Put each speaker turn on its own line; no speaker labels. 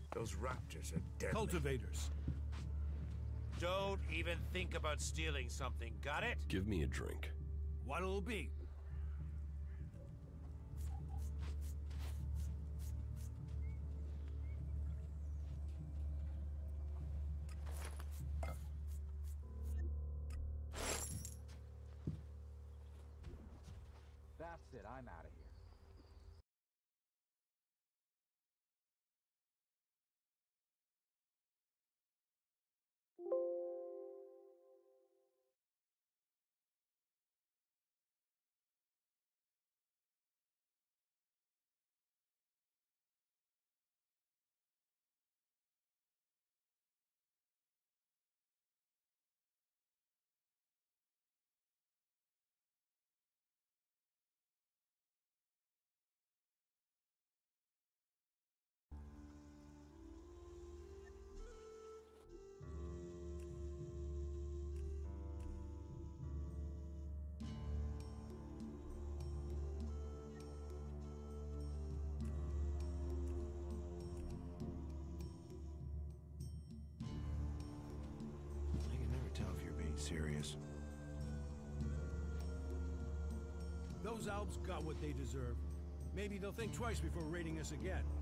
Those raptors are deadly.
Cultivators.
Don't even think about stealing something, got it?
Give me a drink.
What'll it be?
That's it, I'm out of here.
I can never tell if you're being serious.
Those Alps got what they deserve. Maybe they'll think twice before raiding us again.